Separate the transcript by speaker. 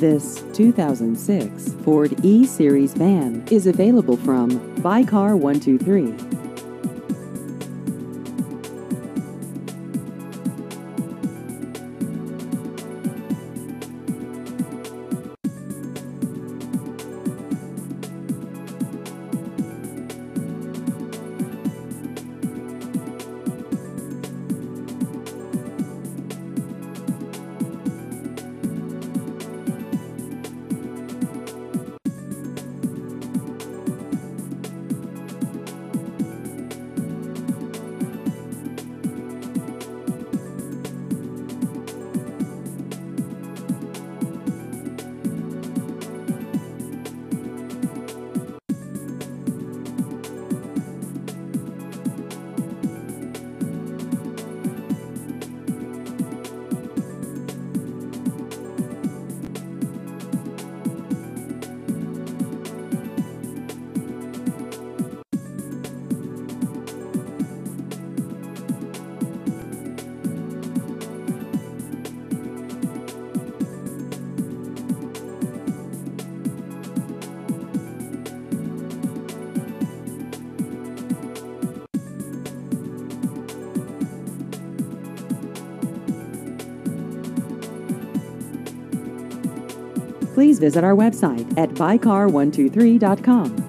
Speaker 1: This 2006 Ford E-Series van is available from Buy Car 123. Please visit our website at buycar123.com.